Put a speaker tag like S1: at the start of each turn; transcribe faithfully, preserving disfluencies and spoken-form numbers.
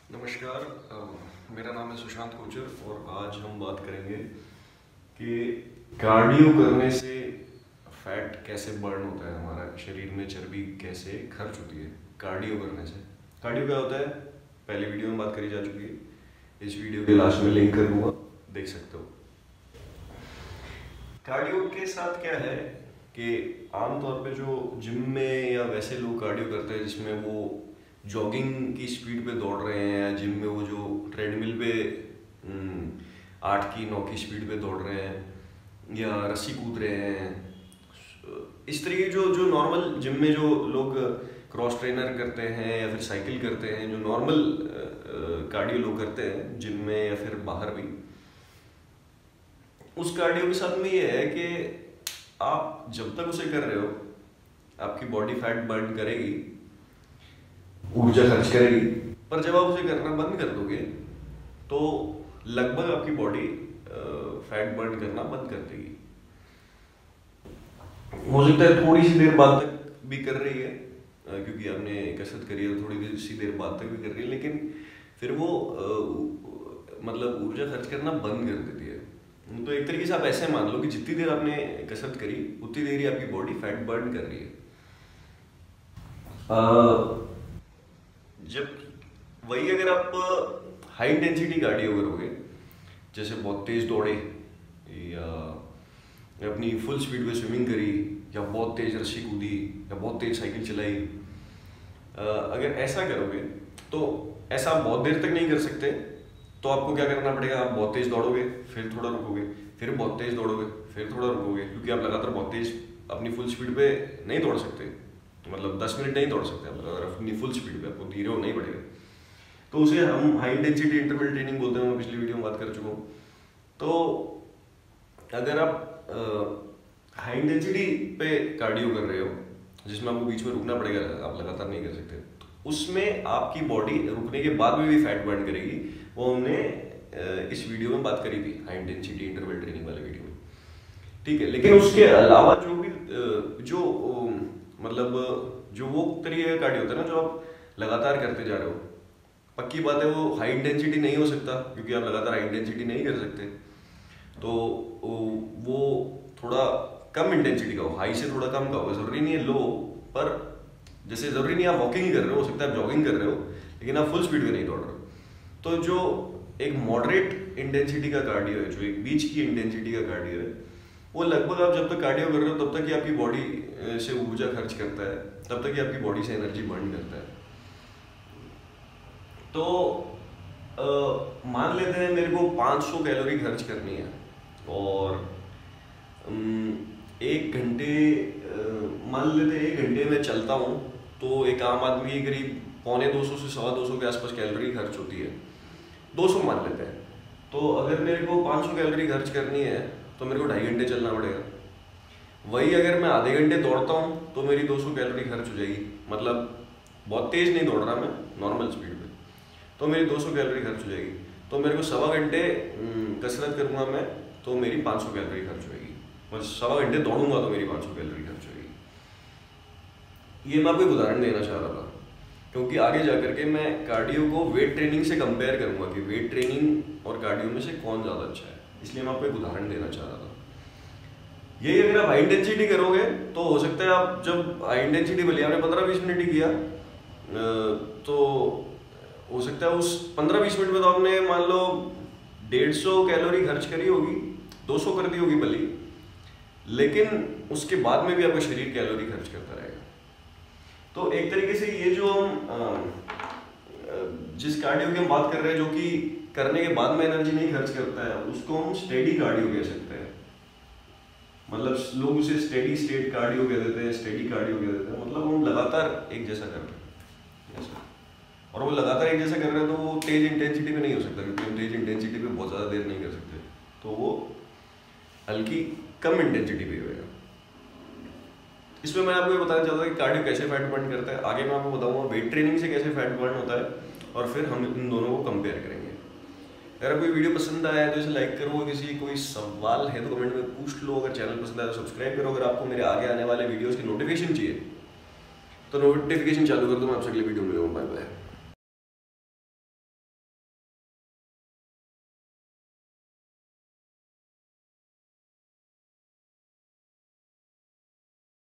S1: नमस्कार, अ, मेरा नाम है सुशांत कोचर और आज हम बात करेंगे कि कार्डियो करने से फैट कैसे बर्न होता है, हमारा शरीर में चर्बी कैसे खर्च होती है कार्डियो करने से। कार्डियो क्या होता है, पहले वीडियो में बात करी जा चुकी है। इस वीडियो के लास्ट में लिंक कर दूंगा, देख सकते हो। कार्डियो के साथ क्या है कि आमतौर पे जो जिम में या वैसे लोग कार्डियो करते हैं जिसमें वो जॉगिंग की स्पीड पे दौड़ रहे हैं, या जिम में वो जो ट्रेडमिल पे आठ की नौ की स्पीड पे दौड़ रहे हैं, या रस्सी कूद रहे हैं, इस तरीके जो जो नॉर्मल जिम में जो लोग क्रॉस ट्रेनर करते हैं या फिर साइकिल करते हैं, जो नॉर्मल कार्डियो लोग करते हैं जिम में या फिर बाहर भी, उस कार्डियो के साथ में ये है कि आप जब तक उसे कर रहे हो आपकी बॉडी फैट बर्न करेगी, ऊर्जा खर्च करेगी, पर जब आप उसे करना बंद कर दोगे तो लगभग आपकी बॉडी फैट बर्न करना बंद कर देगी। हो सकता है थोड़ी सी देर बाद तक भी कर रही है, क्योंकि आपने कसरत करी है, थोड़ी सी देर बाद तक भी कर रही है, लेकिन फिर वो मतलब ऊर्जा खर्च करना बंद कर देती है। तो एक तरीके से आप ऐसे मान लो कि जितनी देर आपने कसरत करी उतनी देर ही आपकी बॉडी फैट बर्न कर रही है। आ, जब वही अगर आप हाई इंटेंसिटी कार्डियो करोगे, जैसे बहुत तेज दौड़े या अपनी फुल स्पीड पे स्विमिंग करी, या बहुत तेज रस्सी कूदी, या बहुत तेज साइकिल चलाई, अगर ऐसा करोगे तो ऐसा आप बहुत देर तक नहीं कर सकते। तो आपको क्या करना पड़ेगा, आप बहुत तेज दौड़ोगे, फिर थोड़ा रुकोगे, फिर बहुत तेज दौड़ोगे, फिर थोड़ा रुकोगे, क्योंकि आप लगातार बहुत तेज अपनी फुल स्पीड पे नहीं दौड़ सकते। मतलब दस मिनट नहीं दौड़ सकते आप अगर अपनी फुल स्पीड पे, आपको धीरे होना ही पड़ेगा। तो उसे हम हाई इंटेंसिटी इंटरवल ट्रेनिंग बोलते हैं, मैं पिछली वीडियो में बात कर चुका हूँ। तो अगर आप हाई इंटेंसिटी पे कार्डियो कर रहे हो जिसमें आपको बीच में रुकना पड़ेगा, आप लगातार नहीं कर सकते, तो उसमें आपकी बॉडी रुकने के बाद में भी फैट बर्न करेगी। वो हमने इस वीडियो में बात करी थी, हाई इंटेंसिटी इंटरवल ट्रेनिंग वाले वीडियो में, ठीक है। लेकिन उसके अलावा जो भी जो मतलब जो वो तरीके का कार्डियो होता है ना, जो आप लगातार करते जा रहे हो, पक्की बात है वो हाई इंटेंसिटी नहीं हो सकता, क्योंकि आप लगातार हाई इंटेंसिटी नहीं कर सकते। तो वो थोड़ा कम इंटेंसिटी का हो, हाई से थोड़ा कम का हो, जरूरी नहीं है लो, पर जैसे जरूरी नहीं आप वॉकिंग ही कर रहे हो, हो सकता है आप जॉगिंग कर रहे हो, लेकिन आप फुल स्पीड में नहीं दौड़ रहे हो। तो जो एक मॉडरेट इंटेंसिटी का कार्डियो है, जो एक बीच की इंटेंसिटी का कार्डियो है, वो लगभग आप जब तक कार्डियो कर रहे हो तब तक ही आपकी बॉडी से ऊर्जा खर्च करता है, तब तक ही आपकी बॉडी से एनर्जी बर्न करता है। तो आ, मान लेते हैं मेरे को पाँच सौ कैलोरी खर्च करनी है, और एक घंटे मान लेते हैं एक घंटे में चलता हूँ, तो एक आम आदमी के करीब पौने दो सौ से सवा दो सौ के आसपास कैलोरी खर्च होती है, दो सौ मान लेते हैं। तो अगर मेरे को पाँच सौ कैलोरी खर्च करनी है तो मेरे को ढाई घंटे चलना पड़ेगा। वही अगर मैं आधे घंटे दौड़ता हूँ तो मेरी दो सौ कैलोरी खर्च हो जाएगी, मतलब बहुत तेज नहीं दौड़ रहा मैं, नॉर्मल स्पीड पे, तो मेरी दो सौ कैलोरी खर्च हो जाएगी। तो मेरे को सवा घंटे कसरत करूँगा मैं, तो मेरी पाँच सौ कैलोरी खर्च होगी। बस सवा घंटे दौड़ूंगा तो मेरी पाँच सौ कैलोरी खर्च होगी। ये मैं आपको एक उदाहरण देना चाह रहा था, क्योंकि आगे जाकर के मैं कार्डियो को वेट ट्रेनिंग से कंपेयर करूंगा कि वेट ट्रेनिंग और कार्डियो में से कौन ज़्यादा अच्छा है, इसलिए मैं आपको एक उदाहरण देना चाह रहा था। यही अगर आप हाई इंटेंसिटी करोगे तो हो सकता है आप जब हाई इंटेंसिटी भले आपने पंद्रह बीस मिनट ही किया, तो हो सकता है उस पंद्रह बीस मिनट में तो आपने मान लो डेढ़ सौ कैलोरी खर्च करी होगी, दो सौ कर दी होगी भले, लेकिन उसके बाद में भी आपका शरीर कैलोरी खर्च करता रहेगा। तो एक तरीके से ये जो हम जिस कार्डियो की हम बात कर रहे हैं, जो कि करने के बाद में एनर्जी नहीं खर्च करता है, उसको हम स्टेडी कार्डियो कह सकते हैं। मतलब लोग उसे स्टेडी स्टेट कार्डियो कह देते हैं, स्टेडी कार्डियो कह देते हैं, मतलब हम लगातार एक जैसा कर रहे हैं, और वो लगातार एक जैसा कर रहे हैं तो वो तेज इंटेंसिटी पे नहीं हो सकता, क्योंकि हम तेज इंटेंसिटी पे बहुत ज़्यादा देर नहीं कर सकते, तो वो हल्की कम इंटेंसिटी पे होगा। इसमें मैं आपको ये बताना चाहता हूँ कि कार्डियो कैसे फैट बर्न करता है। आगे मैं आपको बताऊंगा वेट ट्रेनिंग से कैसे फैट बर्न होता है, और फिर हम इन दोनों को कंपेयर करेंगे। अगर आपको वीडियो पसंद आया है तो इसे लाइक करो, किसी कोई सवाल है तो कमेंट में पूछ लो, अगर चैनल पसंद आया तो सब्सक्राइब करो। अगर आपको मेरे आगे आने वाले वीडियोस की नोटिफिकेशन चाहिए तो नोटिफिकेशन चालू कर दो। मैं आपसे अगले वीडियो में मिलूंगा। Bye bye.